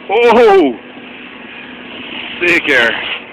Oh! Sick air.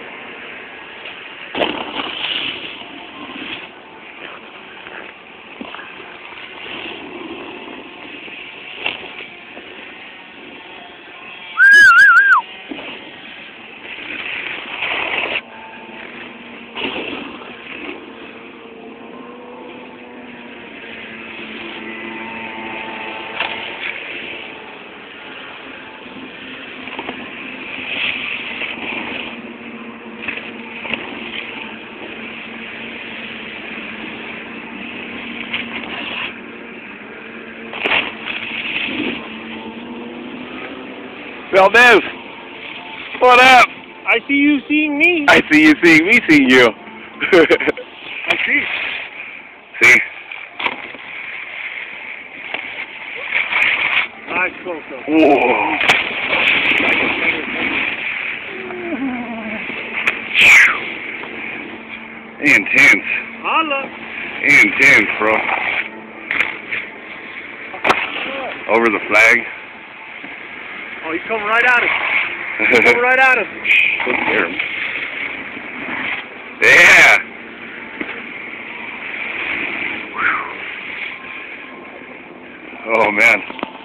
Valdez, what up? I see you seeing me. I see you seeing me seeing you. I see. See? Nice close up. Whoa. Intense. Holla. Intense, bro. Over the flag. Oh, he's coming right at us. He's coming right at us. Look at him. Yeah. Oh man.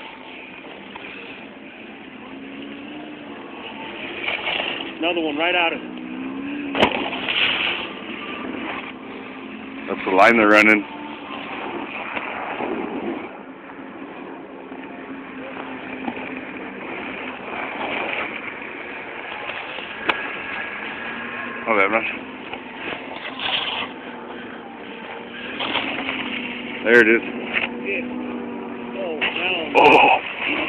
Another one right at us. That's the line they're running. Oh, that rush. There it is. Yeah. Oh, down. Oh.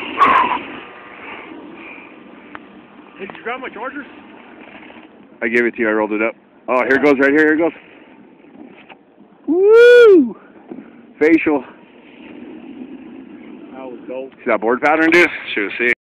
Hey, did you grab my charger? I gave it to you. I rolled it up. Oh, here it goes. Right here. Here it goes. Woo! Facial. That was dope. See that board pattern, dude? Should have seen.